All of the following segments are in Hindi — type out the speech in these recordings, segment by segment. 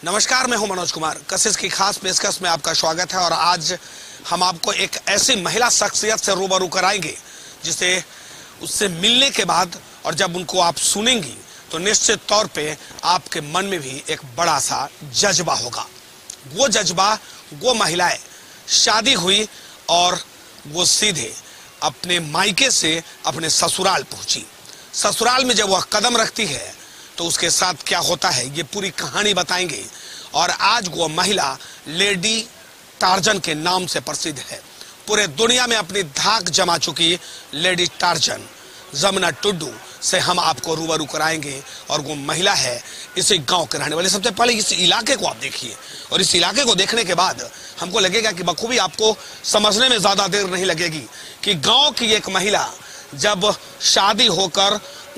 नमस्कार, मैं हूं मनोज कुमार। कशिश की खास पेशकश में आपका स्वागत है और आज हम आपको एक ऐसी महिला शख्सियत से रूबरू कराएंगे जिसे उससे मिलने के बाद और जब उनको आप सुनेंगी तो निश्चित तौर पे आपके मन में भी एक बड़ा सा जज्बा होगा। वो जज्बा, वो महिलाएं शादी हुई और वो सीधे अपने मायके से अपने ससुराल पहुंची। ससुराल में जब वह कदम रखती है तो उसके साथ क्या होता है ये पूरी कहानी बताएंगे। और आज वो महिला लेडी टार्जन के नाम से प्रसिद्ध है। पूरे दुनिया में अपनी धाक जमा चुकी लेडी टार्जन जमुना टुड्डू से हम आपको रूबरू कराएंगे। और वो महिला है इसी गांव के रहने वाले। सबसे पहले इस इलाके को आप देखिए और इस इलाके को देखने के बाद हमको लगेगा कि बखूबी आपको समझने में ज्यादा देर नहीं लगेगी कि गांव की एक महिला जब शादी होकर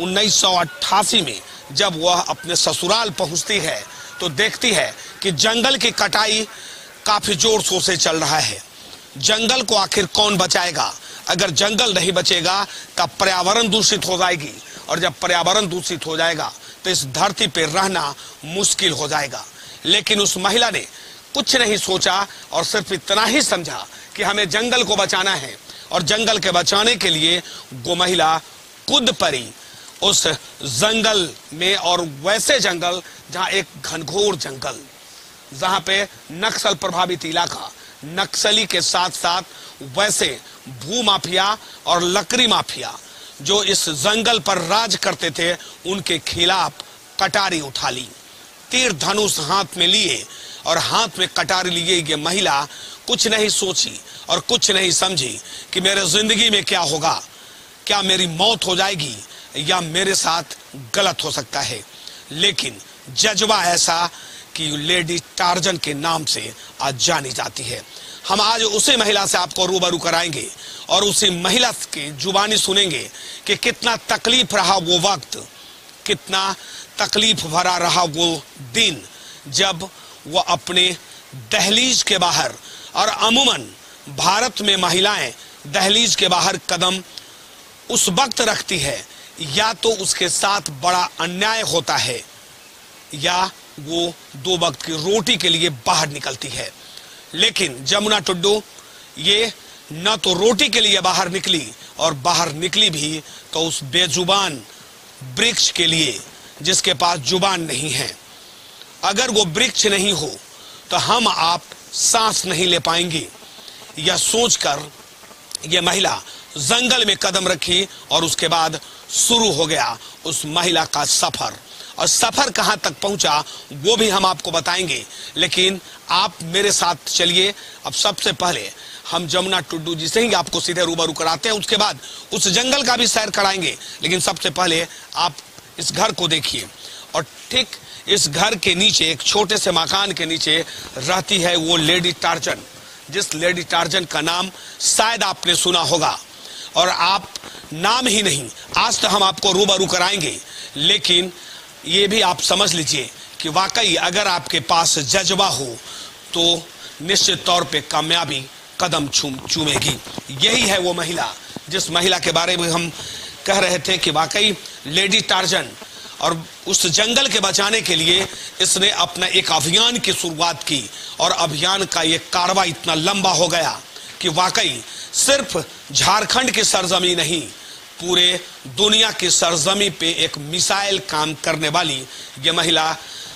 1988 में जब वह अपने ससुराल पहुंचती है तो देखती है कि जंगल की कटाई काफी जोर शोर से चल रहा है। जंगल को आखिर कौन बचाएगा? अगर जंगल नहीं बचेगा तब पर्यावरण दूषित हो जाएगी और जब पर्यावरण दूषित हो जाएगा तो इस धरती पर रहना मुश्किल हो जाएगा। लेकिन उस महिला ने कुछ नहीं सोचा और सिर्फ इतना ही समझा कि हमें जंगल को बचाना है और जंगल के बचाने के लिए वो महिला कूद पड़ी उस जंगल में। और वैसे जंगल जहां एक घनघोर जंगल, जहां पे नक्सल प्रभावित इलाका, नक्सली के साथ साथ वैसे भू माफिया और लकड़ी माफिया जो इस जंगल पर राज करते थे उनके खिलाफ कटारी उठा ली। तीर धनुष हाथ में लिए और हाथ में कटारी लिए ये महिला कुछ नहीं सोची और कुछ नहीं समझी कि मेरे जिंदगी में क्या होगा, क्या मेरी मौत हो जाएगी या मेरे साथ गलत हो सकता है। लेकिन जज्बा ऐसा कि लेडी टार्जन के नाम से आज जानी जाती है। हम आज उसी महिला से आपको रूबरू कराएंगे और उसी महिला की जुबानी सुनेंगे कि कितना तकलीफ रहा वो वक्त, कितना तकलीफ भरा रहा वो दिन जब वो अपने दहलीज के बाहर, और अमूमन भारत में महिलाएं दहलीज के बाहर कदम उस वक्त रखती है या तो उसके साथ बड़ा अन्याय होता है या वो दो वक्त की रोटी के लिए बाहर निकलती है। लेकिन जमुना टुड्डू ये न तो रोटी के लिए बाहर निकली और बाहर निकली भी तो उस बेजुबान वृक्ष के लिए जिसके पास जुबान नहीं है। अगर वो वृक्ष नहीं हो तो हम आप सांस नहीं ले पाएंगे। यह सोचकर यह महिला जंगल में कदम रखी और उसके बाद शुरू हो गया उस महिला का सफर। और सफर कहां तक पहुंचा वो भी हम आपको बताएंगे। लेकिन आप मेरे साथ चलिए। अब सबसे पहले हम जमुना टुड्डू जी से ही आपको सीधे रूबरू कराते हैं, उसके बाद उस जंगल का भी सैर कराएंगे। लेकिन सबसे पहले आप इस घर को देखिए और ठीक इस घर के नीचे, एक छोटे से मकान के नीचे रहती है वो लेडी टार्जन, जिस लेडी टार्जन का नाम शायद आपने सुना होगा। और आप नाम ही नहीं, आज तो हम आपको रूबरू कराएंगे, लेकिन ये भी आप समझ लीजिए कि वाकई अगर आपके पास जज्बा हो तो निश्चित तौर पे कामयाबी कदम चूमेगी। यही है वो महिला जिस महिला के बारे में हम कह रहे थे कि वाकई लेडी टार्जन। और उस जंगल के बचाने के लिए इसने अपना एक अभियान की शुरुआत की और अभियान का ये कारवा इतना लंबा हो गया कि वाकई सिर्फ झारखंड की सरजमी नहीं, पूरे दुनिया की सरजमी पे एक मिसाइल काम करने वाली ये महिला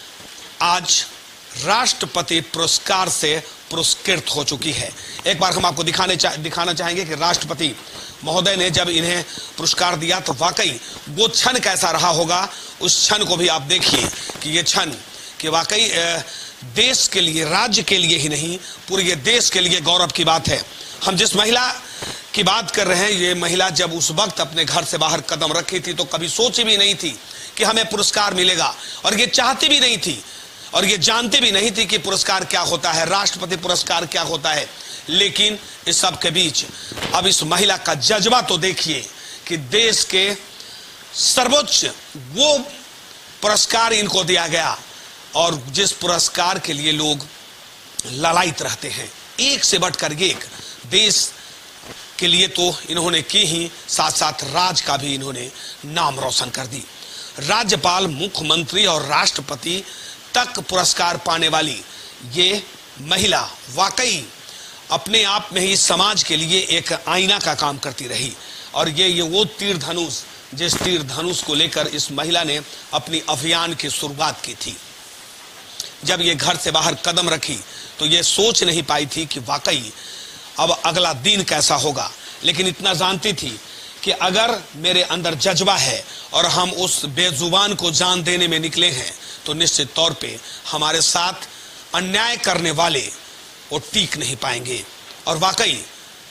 आज राष्ट्रपति पुरस्कार से पुरस्कृत हो चुकी है। एक बार हम आपको दिखाना चाहेंगे कि राष्ट्रपति महोदय ने जब इन्हें पुरस्कार दिया तो वाकई वो क्षण कैसा रहा होगा। उस क्षण को भी आप देखिए कि ये क्षण कि वाकई देश के लिए, राज्य के लिए ही नहीं, पूरे देश के लिए गौरव की बात है। हम जिस महिला की बात कर रहे हैं, ये महिला जब उस वक्त अपने घर से बाहर कदम रखी थी तो कभी सोची भी नहीं थी कि हमें पुरस्कार मिलेगा, और ये चाहती भी नहीं थी और ये जानती भी नहीं थी कि पुरस्कार क्या होता है, राष्ट्रपति पुरस्कार क्या होता है। लेकिन इस सब के बीच अब इस महिला का जज्बा तो देखिए कि देश के सर्वोच्च वो पुरस्कार इनको दिया गया और जिस पुरस्कार के लिए लोग ललायित रहते हैं, एक से बढ़कर एक। देश के लिए तो इन्होंने की ही, साथ साथ राज का भी इन्होंने नाम रोशन कर दी। राज्यपाल, मुख्यमंत्री और राष्ट्रपति तक पुरस्कार पाने वाली ये महिला वाकई अपने आप में ही समाज के लिए एक आईना का काम करती रही। और ये वो तीर धनुष, जिस तीर धनुष को लेकर इस महिला ने अपनी अभियान की शुरुआत की थी। जब ये घर से बाहर कदम रखी तो ये सोच नहीं पाई थी कि वाकई अब अगला दिन कैसा होगा, लेकिन इतना जानती थी कि अगर मेरे अंदर जज्बा है और हम उस बेजुबान को जान देने में निकले हैं तो निश्चित तौर पे हमारे साथ अन्याय करने वाले वो टीक नहीं पाएंगे। और वाकई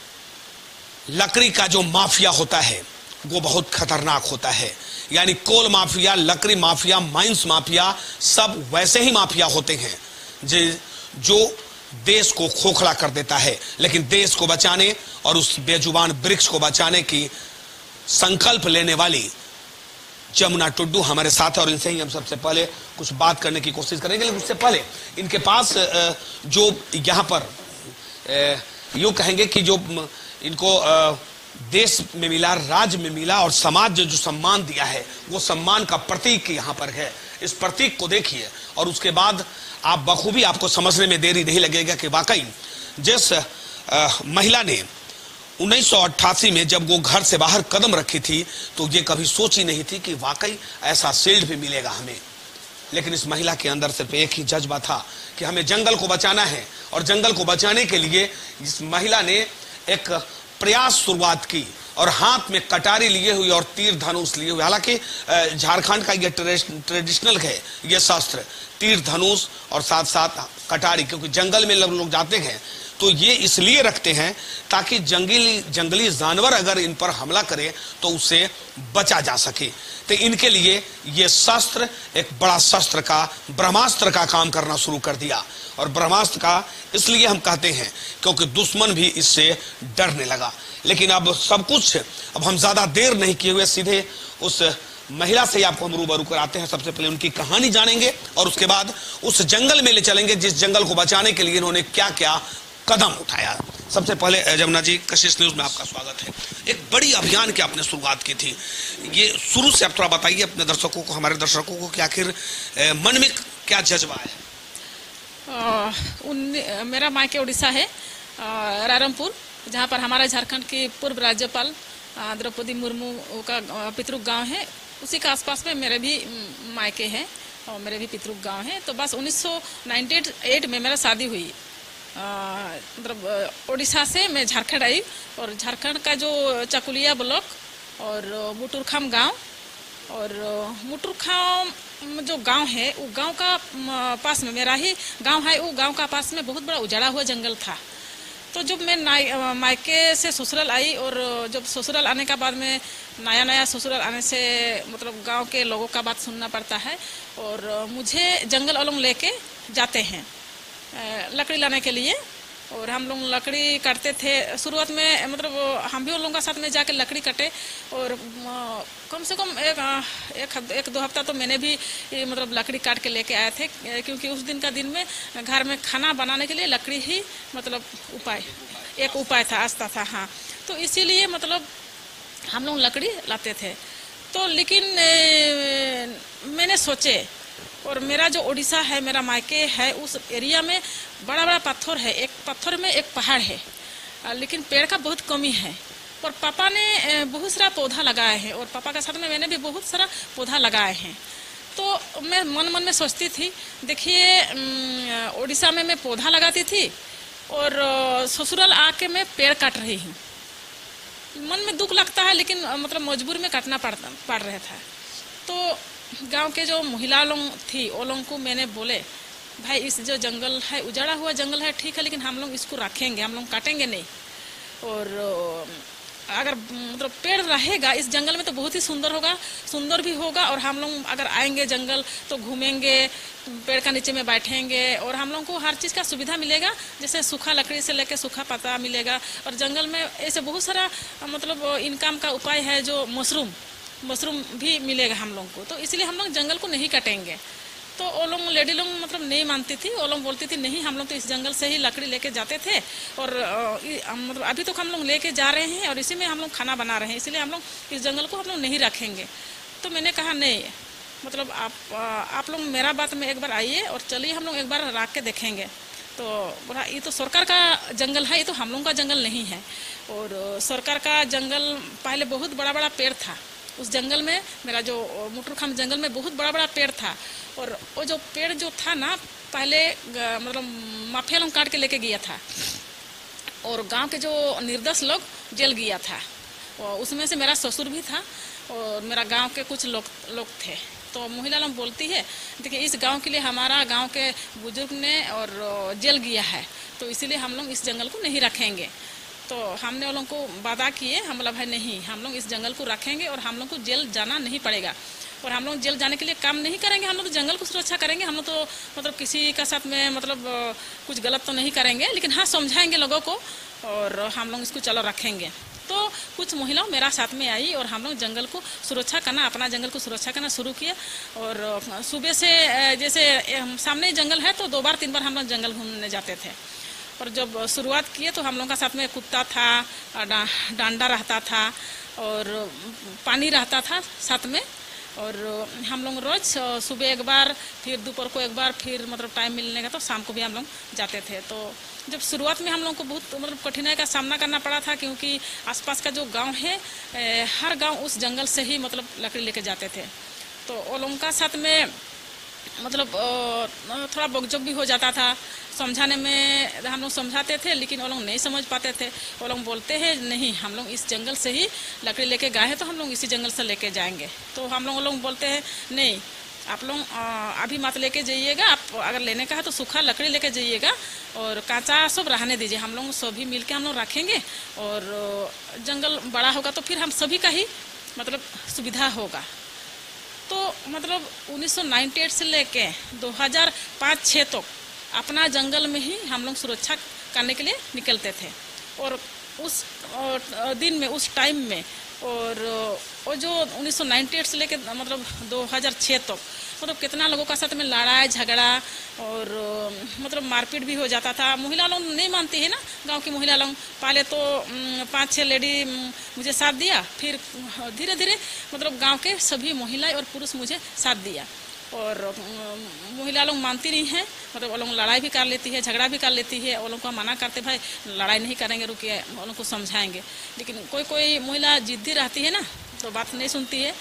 लकड़ी का जो माफिया होता है वो बहुत खतरनाक होता है। यानी कोल माफिया, लकड़ी माफिया, माइंस माफिया सब वैसे ही माफिया होते हैं जो देश को खोखला कर देता है। लेकिन देश को बचाने और उस बेजुबान वृक्ष को बचाने की संकल्प लेने वाली जमुना टुड्डू हमारे साथ है और इनसे ही हम सबसे पहले कुछ बात करने की कोशिश करेंगे। लेकिन उससे पहले इनके पास जो यहाँ पर यूं कहेंगे कि जो इनको देश में मिला, राज्य में मिला और समाज ने जो सम्मान दिया है वो सम्मान का प्रतीक यहाँ पर है। इस प्रतीक को देखिए और उसके बाद आप बखूबी आपको समझने में देरी नहीं लगेगा कि वाकई जिस महिला ने 1988 में जब वो घर से बाहर कदम रखी थी तो ये कभी सोची नहीं थी कि वाकई ऐसा शील्ड भी मिलेगा हमें। लेकिन इस महिला के अंदर सिर्फ एक ही जज्बा था कि हमें जंगल को बचाना है और जंगल को बचाने के लिए इस महिला ने एक प्रयास शुरुआत की और हाथ में कटारी लिए हुई और तीर धनुष लिए हुए। हालांकि झारखंड का ये ट्रेडिशनल है ये शस्त्र, तीर धनुष और साथ साथ कटारी, क्योंकि जंगल में लोग जाते हैं तो ये इसलिए रखते हैं ताकि जंगली जानवर अगर इन पर हमला करे तो उससे बचा जा सके। तो इनके लिए ये शस्त्र एक बड़ा शस्त्र का, ब्रह्मास्त्र का काम करना शुरू कर दिया। और ब्रह्मास्त्र का इसलिए हम कहते हैं क्योंकि दुश्मन भी इससे डरने लगा। लेकिन अब सब कुछ, अब हम ज्यादा देर नहीं किए हुए सीधे उस महिला से आपको हम रूबरू कराते हैं। सबसे पहले उनकी कहानी जानेंगे और उसके बाद उस जंगल में ले चलेंगे जिस जंगल को बचाने के लिए इन्होंने क्या क्या कदम उठाया। सबसे पहले जमुना जी, कशिश न्यूज में आपका स्वागत है। एक बड़ी अभियान की आपने शुरुआत की थी, ये शुरू से आप थोड़ा बताइए अपने दर्शकों को, हमारे दर्शकों को कि आखिर मन में क्या जज्बा है। मेरा मायके उड़ीसा है, रायरंगपुर, जहाँ पर हमारा झारखंड की पूर्व राज्यपाल द्रौपदी मुर्मू का पितृक गांव है। उसी के आसपास में मेरे भी मायके हैं और मेरे भी पितृक गांव है। तो बस 1998 में मेरा शादी हुई। मतलब उड़ीसा से मैं झारखंड आई और झारखंड का जो चकुलिया ब्लॉक और मुटुरखाम गांव और मुटुरखाम जो गांव है वो गांव का पास में मेरा ही गांव है। वो गांव का पास में बहुत बड़ा उजाड़ा हुआ जंगल था। तो जब मैं मायके से ससुराल आई और जब ससुराल आने का बाद में नया ससुराल आने से मतलब गांव के लोगों का बात सुनना पड़ता है और मुझे जंगल वालों लेके जाते हैं लकड़ी लाने के लिए। और हम लोग लकड़ी काटते थे शुरुआत में, मतलब हम भी उन लोगों के साथ में जाके लकड़ी काटे और कम से कम एक दो हफ्ता तो मैंने भी मतलब लकड़ी काट के लेके आए थे, क्योंकि उस दिन का दिन में घर में खाना बनाने के लिए लकड़ी ही मतलब एक उपाय था, आस्था था। हाँ, तो इसीलिए मतलब हम लोग लकड़ी लाते थे। तो लेकिन मैंने सोचे, और मेरा जो उड़ीसा है, मेरा मायके है, उस एरिया में बड़ा बड़ा पत्थर है, एक पत्थर में एक पहाड़ है, लेकिन पेड़ का बहुत कमी है। और पापा ने बहुत सारा पौधा लगाए हैं और पापा के साथ में मैंने भी बहुत सारा पौधा लगाए हैं। तो मैं मन में सोचती थी, देखिए उड़ीसा में मैं पौधा लगाती थी और ससुराल आके मैं पेड़ काट रही हूँ। मन में दुख लगता है, लेकिन मतलब मजबूरी में काटना पड़ रहा था। तो गांव के जो महिला लोग थी वो लोगों को मैंने बोले, भाई इस जो जंगल है, उजाड़ा हुआ जंगल है, ठीक है, लेकिन हम लोग इसको रखेंगे, हम लोग काटेंगे नहीं। और अगर मतलब पेड़ रहेगा इस जंगल में तो बहुत ही सुंदर भी होगा। और हम लोग अगर आएंगे जंगल तो घूमेंगे, पेड़ का नीचे में बैठेंगे और हम लोग को हर चीज़ का सुविधा मिलेगा, जैसे सूखा लकड़ी से लेके सूखा पत्ता मिलेगा। और जंगल में ऐसे बहुत सारा मतलब इनकम का उपाय है, जो मशरूम भी मिलेगा हम लोग को। तो इसलिए हम लोग जंगल को नहीं काटेंगे। तो वो लोग लेडी लोग मतलब नहीं मानती थी, वो लोग बोलती थी नहीं, हम लोग तो इस जंगल से ही लकड़ी लेके जाते थे और मतलब अभी तक हम लोग लेके जा रहे हैं और इसी में हम लोग खाना बना रहे हैं, इसलिए हम लोग इस जंगल को हम लोग नहीं रखेंगे। तो मैंने कहा नहीं, मतलब आप लोग मेरा बात में एक बार आइए और चलिए हम लोग एक बार राख के देखेंगे। तो बोला ये तो सरकार का जंगल है, ये तो हम लोगों का जंगल नहीं है। और सरकार का जंगल पहले बहुत बड़ा बड़ा पेड़ था, उस जंगल में मेरा जो मुटुरखाम जंगल में बहुत बड़ा बड़ा पेड़ था। और वो जो पेड़ जो था ना पहले मतलब माफिया लोग काट के लेके गया था, और गांव के जो निर्दोष लोग जेल गया था। और उसमें से मेरा ससुर भी था और मेरा गांव के कुछ लोग थे। तो महिला लोग बोलती है देखिए इस गांव के लिए हमारा गांव के बुजुर्ग ने और जेल गया है, तो इसीलिए हम लोग इस जंगल को नहीं रखेंगे। तो हमने उन लोगों को वादा किए, हम बोला भाई नहीं, हम लोग इस जंगल को रखेंगे और हम लोग को जेल जाना नहीं पड़ेगा। और हम लोग जेल जाने के लिए काम नहीं करेंगे, हम लोग तो जंगल को सुरक्षा करेंगे। हम लोग तो मतलब किसी का साथ में मतलब कुछ गलत तो नहीं करेंगे, लेकिन हाँ समझाएंगे लोगों को और हम लोग इसको चलो रखेंगे। तो कुछ महिलाओं मेरा साथ में आई और हम लोग जंगल को सुरक्षा करना, अपना जंगल को सुरक्षा करना शुरू किया। और सुबह से जैसे सामने जंगल है तो 2 बार 3 बार हम लोग जंगल घूमने जाते थे। और जब शुरुआत किए तो हम लोग का साथ में कुत्ता था, डांडा रहता था और पानी रहता था साथ में। और हम लोग रोज सुबह एक बार, फिर दोपहर को एक बार, फिर मतलब टाइम मिलने का तो शाम को भी हम लोग जाते थे। तो जब शुरुआत में हम लोग को बहुत मतलब कठिनाई का सामना करना पड़ा था, क्योंकि आसपास का जो गांव है हर गांव उस जंगल से ही मतलब लकड़ी लेके जाते थे। तो वो लोगों का साथ में मतलब थोड़ा बकझक भी हो जाता था। समझाने में हम लोग समझाते थे लेकिन वो लोग नहीं समझ पाते थे। वो लोग बोलते हैं नहीं, हम लोग इस जंगल से ही लकड़ी लेके गए हैं तो हम लोग इसी जंगल से लेके जाएंगे। तो हम लोग बोलते हैं नहीं, आप लोग अभी मत लेके जाइएगा, आप अगर लेने का है तो सूखा लकड़ी लेके जाइएगा और कांचा सब रहने दीजिए। हम लोग सभी मिलके हम लोग रखेंगे और जंगल बड़ा होगा तो फिर हम सभी का ही मतलब सुविधा होगा। तो मतलब 1998 से लेके 2005-06 तक अपना जंगल में ही हम लोग सुरक्षा करने के लिए निकलते थे। और उस दिन में, उस टाइम में, और वो जो 1998 से लेके मतलब 2006 तक मतलब कितना लोगों का साथ में लड़ाई झगड़ा और मतलब मारपीट भी हो जाता था। महिला लोग नहीं मानती है ना, गांव की महिला लोग। पहले तो 5-6 लेडी मुझे साथ दिया, फिर धीरे धीरे मतलब गांव के सभी महिला और पुरुष मुझे साथ दिया। और महिला लोग मानती नहीं है, मतलब वो लोग लड़ाई भी कर लेती है, झगड़ा भी कर लेती है। वो लोग को मना करते भाई लड़ाई नहीं करेंगे, रुकिए, वो लोग को समझाएंगे। लेकिन कोई कोई महिला जिद्दी रहती है ना, तो बात नहीं सुनती है।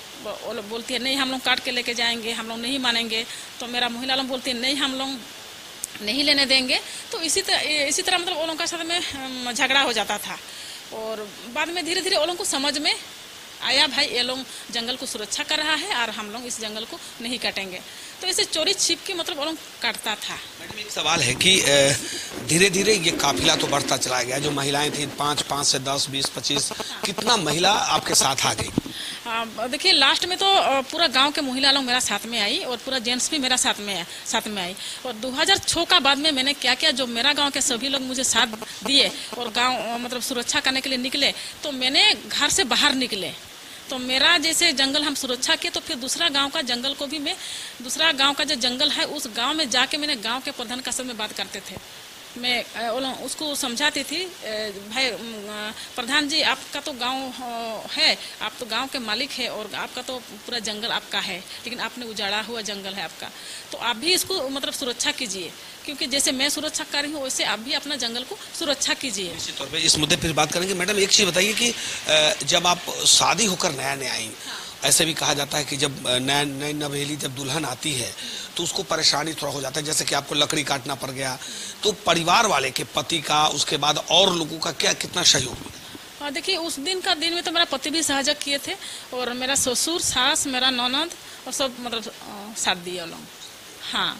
वो लोग बोलती है नहीं, हम लोग काट के लेके जाएंगे, हम लोग नहीं मानेंगे। तो मेरा महिला लोग बोलती है नहीं, हम लोग नहीं लेने देंगे। तो इसी तरह मतलब वो लोगों का साथ में झगड़ा हो जाता था। और बाद में धीरे धीरे वो लोगों को समझ में आया भाई ये लोग जंगल को सुरक्षा कर रहा है और हम लोग इस जंगल को नहीं काटेंगे। तो ऐसे चोरी छिप के मतलब वो लोग काटता था। मैडम एक सवाल है कि धीरे धीरे ये काफिला तो बढ़ता चला गया, जो महिलाएं थी 5 से 10, 20, 25, कितना महिला आपके साथ आ गई? देखिए लास्ट में तो पूरा गांव के महिला लोग मेरा साथ में आई और पूरा जेंट्स भी मेरा साथ में आई। और 2006 का बाद में मैंने क्या किया, जो मेरा गांव के सभी लोग मुझे साथ दिए और गांव मतलब सुरक्षा करने के लिए निकले, तो मैंने घर से बाहर निकले। तो मेरा जैसे जंगल हम सुरक्षा किए, तो फिर दूसरा गांव का जंगल को भी मैं, दूसरा गांव का जो जंगल है उस गांव में जाके मैंने गांव के प्रधान का साथ में बात करते थे। मैं उसको समझाती थी भाई प्रधान जी आपका तो गांव है, आप तो गांव के मालिक है और आपका तो पूरा जंगल आपका है, लेकिन आपने उजाड़ा हुआ जंगल है आपका, तो आप भी इसको मतलब सुरक्षा कीजिए, क्योंकि जैसे मैं सुरक्षा कर रही हूँ वैसे आप भी अपना जंगल को सुरक्षा कीजिए। निश्चित तौर पे इस मुद्दे पर बात करेंगे। मैडम एक चीज बताइए कि जब आप शादी होकर नया नया आई, ऐसे भी कहा जाता है कि जब नई नवेली जब दुल्हन आती है तो उसको परेशानी थोड़ा हो जाता है, जैसे कि आपको लकड़ी काटना पड़ गया, तो परिवार वाले के पति का, उसके बाद और लोगों का क्या कितना सहयोग मिला? देखिए उस दिन में तो मेरा पति भी सहयोग किए थे और मेरा ससुर, सास, मेरा ननद और सब मतलब साथ दिए लोग। हाँ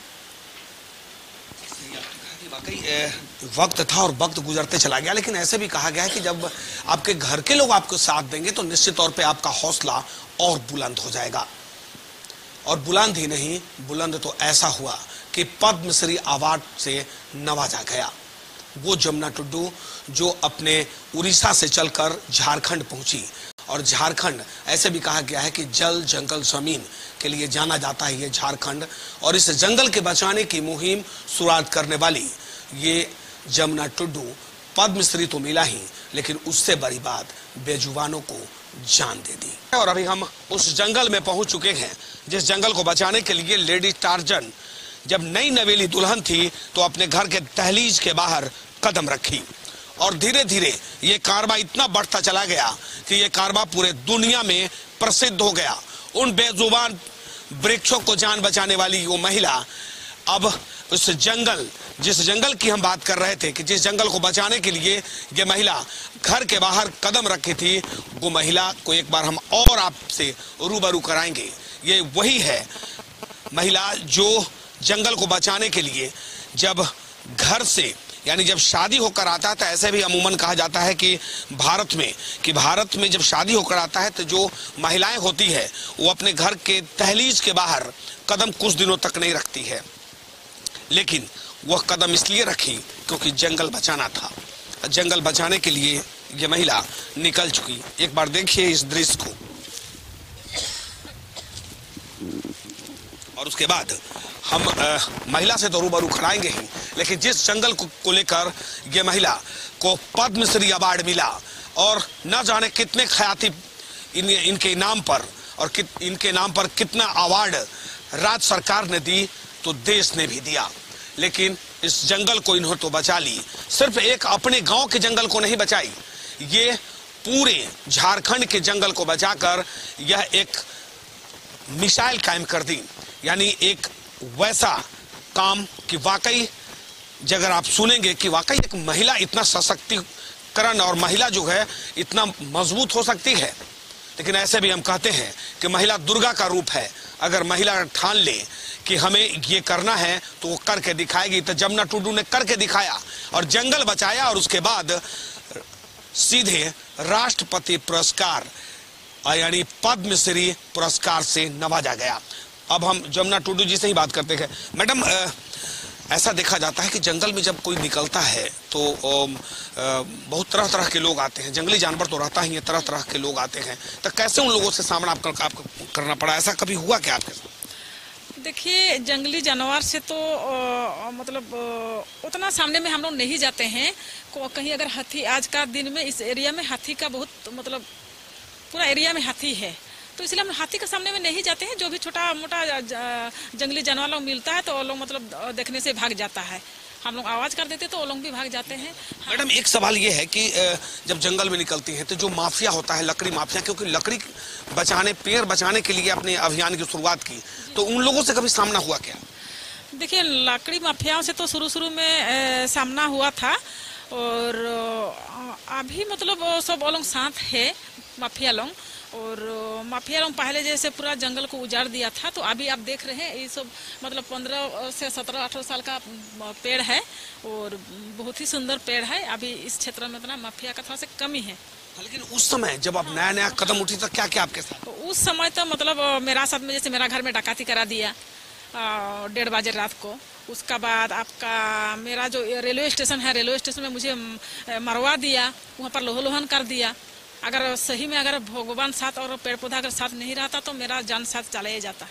वाकई वक्त था और वक्त गुजरते चला गया, लेकिन ऐसे भी कहा गया है कि जब आपके घर के लोग आपको साथ देंगे तो निश्चित तौर पे आपका हौसला और बुलंद हो जाएगा। और बुलंद ही नहीं, बुलंद तो ऐसा हुआ कि पद्मश्री अवार्ड से नवाजा गया वो जमुना टुड्डू, जो अपने उड़ीसा से चलकर झारखंड पहुंची। और झारखंड, ऐसे भी कहा गया है कि जल जंगल जमीन के लिए जाना जाता है ये झारखंड, और इस जंगल के बचाने की मुहिम शुरुआत करने वाली ये जमुना टुड्डू पद्मश्री तो मिला ही, लेकिन उससे बड़ी बात बेजुबानों को जान दे दी। और अभी हम उस जंगल में पहुंच चुके हैं जिस जंगल को बचाने के लिए लेडी टार्जन जब नई नवेली दुल्हन थी तो अपने घर के दहलीज के बाहर कदम रखी, और धीरे धीरे ये कारवा इतना बढ़ता चला गया कि ये कारवा पूरे दुनिया में प्रसिद्ध हो गया। उन बेजुबान वृक्षों को जान बचाने वाली वो महिला अब उस जंगल, जिस जंगल की हम बात कर रहे थे कि जिस जंगल को बचाने के लिए ये महिला घर के बाहर कदम रखी थी, वो महिला को एक बार हम और आपसे रूबरू कराएंगे। ये वही है महिला जो जंगल को बचाने के लिए जब घर से, यानी जब शादी होकर आता था, ऐसे भी अमूमन कहा जाता है कि भारत में जब शादी होकर आता है तो जो महिलाएं होती है वो अपने घर के दहलीज के बाहर कदम कुछ दिनों तक नहीं रखती है, लेकिन वह कदम इसलिए रखी क्योंकि जंगल बचाना था। जंगल बचाने के लिए ये महिला निकल चुकी। एक बार देखिए इस दृश्य को, और उसके बाद हम महिला से तो रूबरू कराएंगे ही, लेकिन जिस जंगल को लेकर ये महिला को पद्मश्री अवार्ड मिला और न जाने कितने ख्याति इनके नाम पर, और इनके नाम पर कितना अवार्ड राज्य सरकार ने दी तो देश ने भी दिया, लेकिन इस जंगल को इन्होंने तो बचा ली। सिर्फ एक अपने गांव के जंगल को नहीं बचाई, ये पूरे झारखंड के जंगल को बचाकर यह एक मिसाइल कायम कर दी। यानी एक वैसा काम कि वाकई अगर आप सुनेंगे कि वाकई एक महिला इतना सशक्तिकरण और महिला जो है इतना मजबूत हो सकती है। लेकिन ऐसे भी हम कहते हैं कि महिला दुर्गा का रूप है। अगर महिला ठान ले कि हमें ये करना है तो वो करके दिखाएगी। तो जमुना टुडू ने करके दिखाया और जंगल बचाया, और उसके बाद सीधे राष्ट्रपति पुरस्कार यानी पद्मश्री पुरस्कार से नवाजा गया। अब हम जमुना टुडू जी से ही बात करते हैं। मैडम, ऐसा देखा जाता है कि जंगल में जब कोई निकलता है तो बहुत तरह तरह के लोग आते हैं, जंगली जानवर तो रहता ही है, तरह तरह के लोग आते हैं, तो कैसे उन लोगों से सामना आपको करना पड़ा? ऐसा कभी हुआ क्या आपके साथ? देखिए, जंगली जानवर से तो मतलब उतना सामने में हम लोग नहीं जाते हैं। कहीं अगर हाथी, आज का दिन में इस एरिया में हाथी का बहुत मतलब पूरा एरिया में हाथी है, तो इसलिए हम हाथी के सामने में नहीं जाते हैं। जो भी छोटा मोटा जंगली जानवर लोग मिलता है तो वो लोग मतलब देखने से भाग जाता है। हम लोग आवाज कर देते तो वो लोग भी भाग जाते हैं। मैडम, एक सवाल ये है कि जब जंगल में निकलती हैं तो जो माफिया होता है, लकड़ी माफिया, क्योंकि लकड़ी बचाने, पेड़ बचाने के लिए अपने अभियान की शुरुआत की, तो उन लोगों से कभी सामना हुआ क्या? देखिए, लकड़ी माफियाओं से तो शुरू में सामना हुआ था, और अभी मतलब सब लोग साथ है माफिया लोग। और माफिया लोग पहले जैसे पूरा जंगल को उजाड़ दिया था, तो अभी आप देख रहे हैं ये सब मतलब 15 से 17-18 साल का पेड़ है और बहुत ही सुंदर पेड़ है। अभी इस क्षेत्र में इतना माफिया का थोड़ा सा कमी है। लेकिन उस समय जब आप नया कदम उठी तो क्या क्या आपके साथ? तो उस समय तो मतलब मेरा साथ में जैसे मेरा घर में डकैती करा दिया 1:30 बजे रात को। उसका बाद आपका मेरा जो रेलवे स्टेशन है, रेलवे स्टेशन में मुझे मरवा दिया, वहाँ पर लोहन कर दिया। अगर सही में अगर भगवान साथ और पेड़ पौधा अगर साथ नहीं रहता तो मेरा जान साथ चला ही जाता।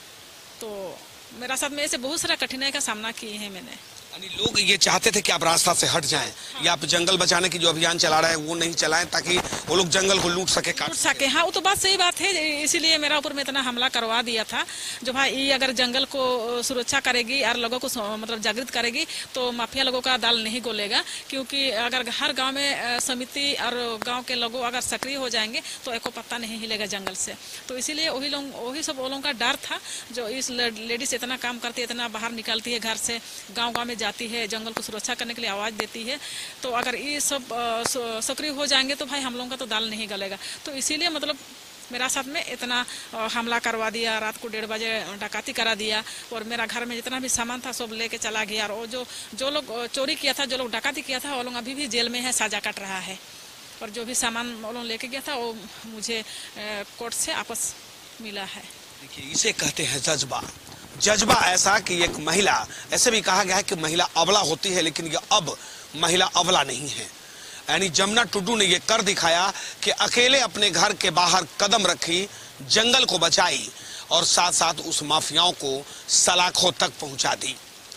तो मेरा साथ में ऐसे बहुत सारा कठिनाई का सामना किए हैं मैंने। लोग ये चाहते थे कि आप रास्ता से हट जाएं, हाँ। या आप जंगल बचाने की जो अभियान चला रहे हैं वो नहीं चलाएं ताकि वो लोग जंगल को लूट सके, काट सके। हाँ, वो तो बात सही बात है। इसीलिए मेरा ऊपर में इतना हमला करवा दिया था जो भाई ये अगर जंगल को सुरक्षा करेगी और लोगों को मतलब जागृत करेगी तो माफिया लोगों का दाल नहीं गोलेगा। क्योंकि अगर हर गाँव में समिति और गाँव के लोगों अगर सक्रिय हो जाएंगे तो एको पत्ता नहीं हिलेगा जंगल से। तो इसीलिए वही सब लोगों का डर था। जो इस लेडीज इतना काम करती है, इतना बाहर निकलती है घर से, गाँव में जाती है, जंगल को सुरक्षा करने के लिए आवाज देती है, तो अगर ये सब सक्रिय हो जाएंगे तो भाई हम लोगों का तो दाल नहीं गलेगा। तो इसीलिए मतलब मेरा साथ में इतना हमला करवा दिया, रात को 1:30 बजे डकैती करा दिया, और मेरा घर में जितना भी सामान था सब लेके चला गया। और जो लोग चोरी किया था, जो लोग डकैती किया था, वो लोग अभी भी जेल में है, सजा काट रहा है। और जो भी सामान वो लोग लेके गया था वो मुझे कोर्ट से वापस मिला है। देखिए, इसे कहते हैं जज्बा। जज्बा ऐसा कि एक महिला, ऐसे भी कहा गया है कि महिला अबला होती है, लेकिन ये अब महिला अबला नहीं है। यानी जमुना टुडू ने ये कर दिखाया कि अकेले अपने घर के बाहर कदम रखी, जंगल को बचाई और साथ साथ उस माफियाओं को सलाखों तक पहुंचा दी।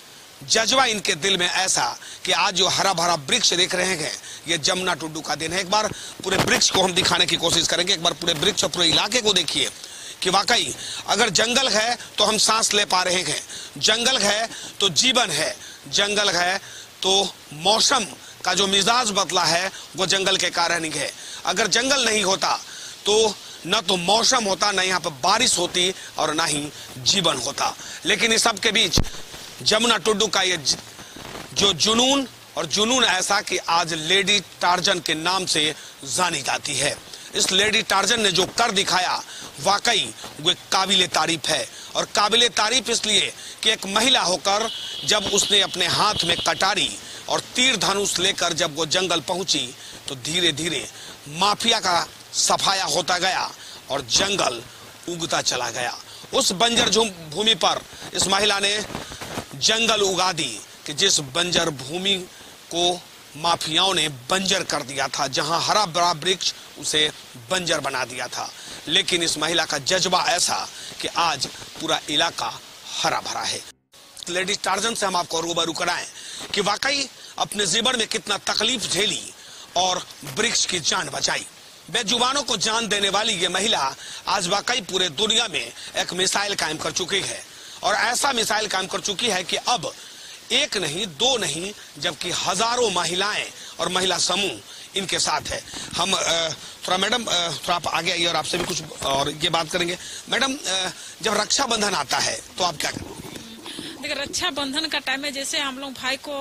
जज्बा इनके दिल में ऐसा कि आज जो हरा भरा वृक्ष देख रहे हैं ये जमुना टुडू का दिन है। एक बार पूरे वृक्ष को हम दिखाने की कोशिश करेंगे। एक बार पूरे वृक्ष और पूरे इलाके को देखिए कि वाकई अगर जंगल है तो हम सांस ले पा रहे हैं, जंगल है तो जीवन है, जंगल है तो मौसम का जो मिजाज बदला है वो जंगल के कारण ही है। अगर जंगल नहीं होता तो न तो मौसम होता, न यहाँ पर बारिश होती और न ही जीवन होता। लेकिन इस सब के बीच जमुना टुडू का ये जो जुनून, और जुनून ऐसा कि आज लेडी टार्जन के नाम से जानी जाती है। इस लेडी टार्जन ने जो कर दिखाया वाकई वो काबिले तारीफ है। और काबिले तारीफ इसलिए कि एक महिला होकर जब उसने अपने हाथ में कटारी और तीर धनुष लेकर जब वो जंगल पहुंची तो धीरे धीरे माफिया का सफाया होता गया और जंगल उगता चला गया। उस बंजर भूमि पर इस महिला ने जंगल उगा दी कि जिस बंजर भूमि को माफियाओं ने बंजर कर दिया था, जहां हरा भरा वृक्ष उसे बंजर बना दिया था। लेकिन इस महिला का जज्बा ऐसा कि आज पूरा इलाका हरा भरा है। लेडी टार्जन से हम आपको रूबरू कराएं कि वाकई अपने जीवन में कितना तकलीफ झेली और वृक्ष की जान बचाई। बेजुबानों को जान देने वाली ये महिला आज वाकई पूरे दुनिया में एक मिसाइल कायम कर चुकी है। और ऐसा मिसाइल कायम कर चुकी है कि अब एक नहीं, दो नहीं, जबकि हजारों महिलाएं और महिला समूह इनके साथ है। हम थोड़ा मैडम थोड़ा आप आगे आइए और आपसे भी कुछ और ये बात करेंगे। मैडम, जब रक्षाबंधन आता है तो आप क्या करेंगे? देखिए, रक्षाबंधन का टाइम है, जैसे हम लोग भाई को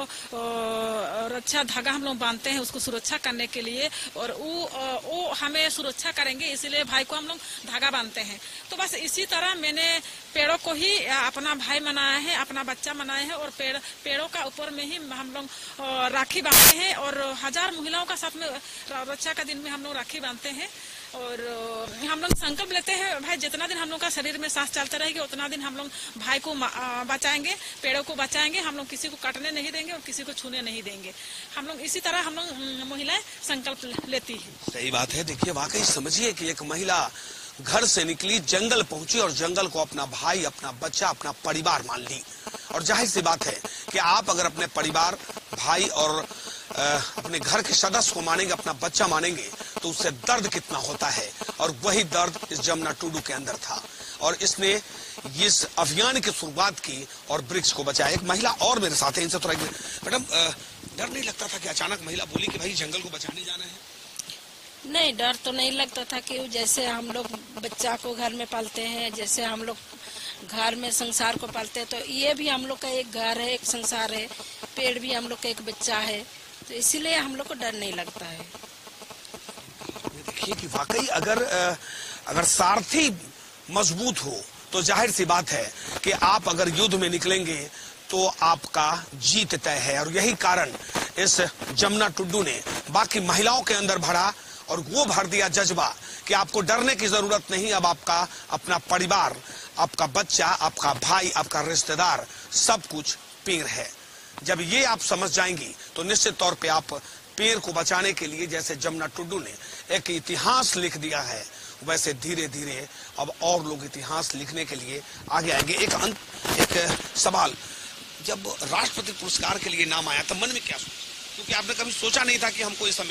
रक्षा धागा हम लोग बांधते हैं उसको सुरक्षा करने के लिए, और वो हमें सुरक्षा करेंगे इसलिए भाई को हम लोग धागा बांधते हैं। तो बस इसी तरह मैंने पेड़ों को ही अपना भाई मनाया है, अपना बच्चा मनाया है, और पेड़ों का ऊपर में ही हम लोग राखी बांधते हैं। और 1000 महिलाओं का साथ में रक्षा का दिन में हम लोग राखी बांधते हैं। और हम लोग संकल्प लेते हैं भाई जितना दिन हम लोग का शरीर में सांस चलता रहेगा उतना दिन हम लोग भाई को बचाएंगे, पेड़ों को बचाएंगे, हम लोग किसी को काटने नहीं देंगे और किसी को छूने नहीं देंगे। हम लोग इसी तरह हम लोग महिलाएं संकल्प लेती है। सही बात है। देखिए, वाकई समझिए कि एक महिला घर से निकली, जंगल पहुंची और जंगल को अपना भाई, अपना बच्चा, अपना परिवार मान ली। और जाहिर सी बात है कि आप अगर अपने परिवार, भाई और अपने घर के सदस्य को मानेंगे, अपना बच्चा मानेंगे, तो उससे दर्द कितना होता है। और वही दर्द इस जमुना टुडू के अंदर था और इसने इस अभियान की शुरुआत की और वृक्ष को बचाया। एक महिला और मेरे साथ है, इनसे थोड़ा। मैडम, डर नहीं लगता था कि अचानक महिला बोली कि भाई जंगल को बचाने जाना है? नहीं, डर तो नहीं लगता था कि जैसे हम लोग बच्चा को घर में पालते हैं, जैसे हम लोग घर में संसार को पालते हैं, तो ये भी हम लोग का एक घर है, एक संसार है, पेड़ भी हम लोग का एक बच्चा है, तो इसीलिए हम लोग को डर नहीं लगता है। देखिए कि वाकई अगर सारथी मजबूत हो तो जाहिर सी बात है कि आप अगर युद्ध में निकलेंगे तो आपका जीत तय है। और यही कारण इस जमुना टुडू ने बाकी महिलाओं के अंदर भरा और वो भर दिया जज्बा कि आपको डरने की जरूरत नहीं। अब आपका अपना परिवार, आपका बच्चा, आपका भाई, आपका रिश्तेदार, सब कुछ पेड़ है। जब ये आप समझ जाएंगी तो निश्चित तौर पे आप पेड़ को बचाने के लिए, जैसे जमुना टुडू ने एक इतिहास लिख दिया है, वैसे धीरे धीरे अब और लोग इतिहास लिखने के लिए आगे आएंगे। एक सवाल, जब राष्ट्रपति पुरस्कार के लिए नाम आया तब मन में क्या सोचा? क्योंकि आपने कभी सोचा नहीं था कि हमको ऐसा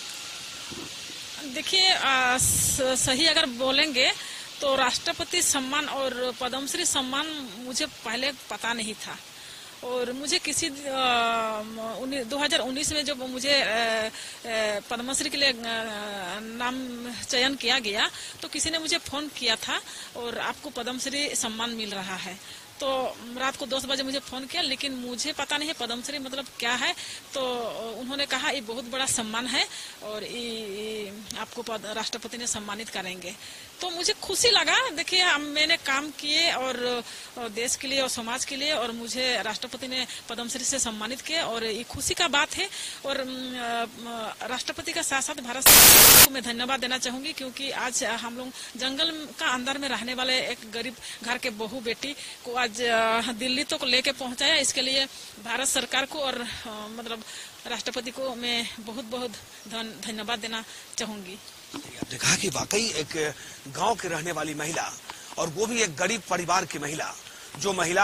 मिलेगा। देखिए, सही अगर बोलेंगे तो राष्ट्रपति सम्मान और पद्मश्री सम्मान मुझे पहले पता नहीं था। और मुझे किसी 2019 में जब मुझे पद्मश्री के लिए नाम चयन किया गया तो किसी ने मुझे फोन किया था और आपको पद्मश्री सम्मान मिल रहा है। तो रात को 10 बजे मुझे फोन किया, लेकिन मुझे पता नहीं है पद्मश्री मतलब क्या है। तो उन्होंने कहा ये बहुत बड़ा सम्मान है और ये आपको राष्ट्रपति ने सम्मानित करेंगे। तो मुझे खुशी लगा। देखिए, मैंने काम किए और देश के लिए और समाज के लिए, और मुझे राष्ट्रपति ने पद्मश्री से सम्मानित किया और ये खुशी का बात है। और राष्ट्रपति का साथ साथ भारत सरकार को मैं धन्यवाद देना चाहूंगी, क्योंकि आज हम लोग जंगल का अंदर में रहने वाले एक गरीब घर के बहू बेटी को आज दिल्ली तक लेके पहुंचाया। इसके लिए भारत सरकार को और मतलब राष्ट्रपति को मैं बहुत बहुत धन्यवाद देना चाहूंगी। आपने कहा कि वाकई एक गांव के रहने वाली महिला, और वो भी एक गरीब परिवार की महिला, जो महिला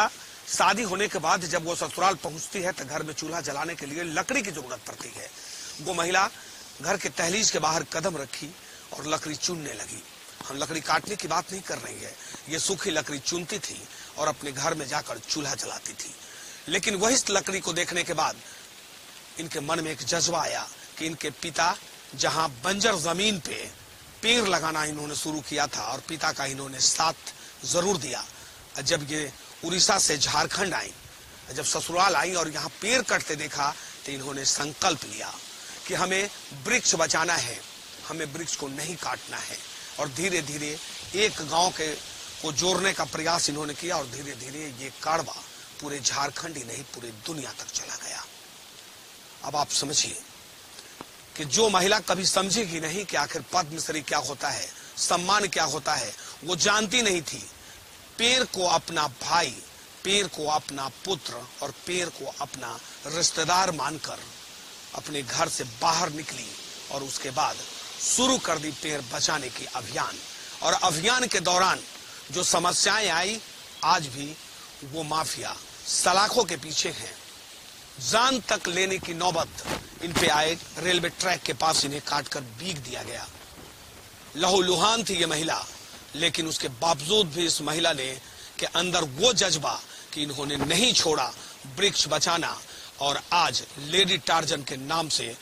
शादी होने के बाद जब वो ससुराल पहुंचती है तो घर में चूल्हा जलाने के लिए लकड़ी की जरूरत पड़ती है। वो महिला घर के दहलीज के बाहर कदम रखी और लकड़ी चुनने लगी। हम लकड़ी काटने की बात नहीं कर रही है, ये सूखी लकड़ी चुनती थी और अपने घर में जाकर चूल्हा जलाती थी। लेकिन वही इस लकड़ी को देखने के बाद इनके मन में एक जज्बा आया कि इनके पिता जहां बंजर जमीन पे पेड़ लगाना इन्होंने शुरू किया था और पिता का इन्होंने साथ जरूर दिया। जब ये उड़ीसा से झारखंड आई, जब ससुराल आई और यहाँ पेड़ कटते देखा तो इन्होंने संकल्प लिया कि हमें वृक्ष बचाना है, हमें वृक्ष को नहीं काटना है। और धीरे धीरे एक गांव को जोड़ने का प्रयास इन्होंने किया और धीरे धीरे ये काड़वा पूरे झारखंड ही नहीं पूरे दुनिया तक चला गया। अब आप समझिए कि जो महिला कभी समझेगी नहीं कि आखिर पद्मश्री क्या होता है, सम्मान क्या होता है, वो जानती नहीं थी। पेड़ को अपना भाई, पेड़ को अपना पुत्र और पेड़ को अपना रिश्तेदार मानकर अपने घर से बाहर निकली और उसके बाद शुरू कर दी पेड़ बचाने की अभियान। और अभियान के दौरान जो समस्याएं आई, आज भी वो माफिया सलाखों के पीछे हैं। जान तक लेने की नौबत इन पे आए। रेलवे ट्रैक के पास इन्हें काटकर बीग दिया गया। लहूलुहान थी ये महिला, लेकिन उसके बावजूद भी इस महिला ने के अंदर वो जज्बा कि इन्होंने नहीं छोड़ा वृक्ष बचाना और आज लेडी टार्जन के नाम से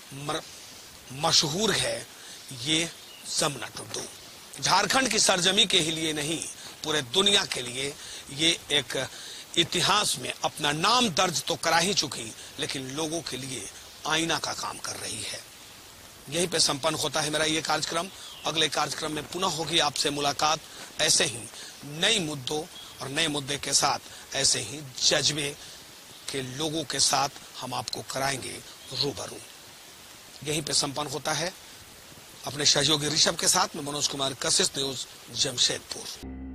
मशहूर है ये जमुना टुडू। झारखंड की सरजमी के लिए नहीं, पूरे दुनिया के लिए ये एक इतिहास में अपना नाम दर्ज तो करा ही चुकी, लेकिन लोगों के लिए आईना का काम कर रही है। यहीं पे संपन्न होता है मेरा ये कार्यक्रम। अगले कार्यक्रम में पुनः होगी आपसे मुलाकात, ऐसे ही नए मुद्दों और नए मुद्दे के साथ, ऐसे ही जज्बे के लोगों के साथ हम आपको कराएंगे रूबरू। यहीं पे संपन्न होता है। अपने सहयोगी ऋषभ के साथ में मनोज कुमार, कशिश न्यूज, जमशेदपुर।